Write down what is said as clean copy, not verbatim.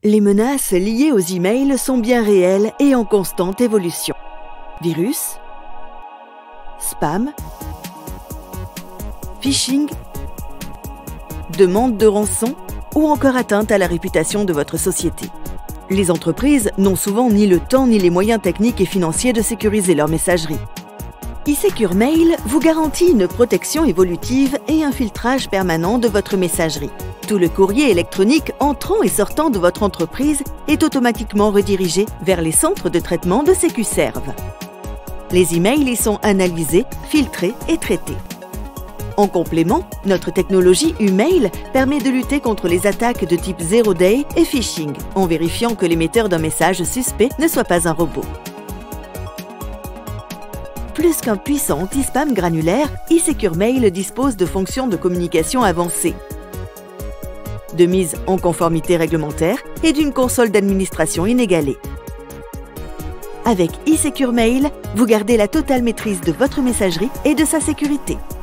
Les menaces liées aux emails sont bien réelles et en constante évolution. Virus, spam, phishing, demande de rançon ou encore atteinte à la réputation de votre société. Les entreprises n'ont souvent ni le temps ni les moyens techniques et financiers de sécuriser leur messagerie. eSecure Mail vous garantit une protection évolutive et un filtrage permanent de votre messagerie. Tout le courrier électronique entrant et sortant de votre entreprise est automatiquement redirigé vers les centres de traitement de SecuServe. Les emails y sont analysés, filtrés et traités. En complément, notre technologie UMail permet de lutter contre les attaques de type Zero Day et phishing, en vérifiant que l'émetteur d'un message suspect ne soit pas un robot. Plus qu'un puissant anti-spam granulaire, eSecure Mail dispose de fonctions de communication avancées, de mise en conformité réglementaire et d'une console d'administration inégalée. Avec eSecure Mail, vous gardez la totale maîtrise de votre messagerie et de sa sécurité.